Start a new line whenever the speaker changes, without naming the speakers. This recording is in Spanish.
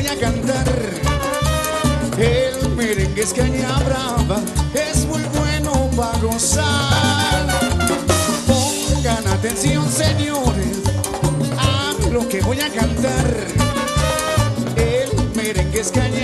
voy a cantar. El merengue es caña brava, es muy bueno para gozar. Pongan atención, señores, a lo que voy a cantar. El merengue es caña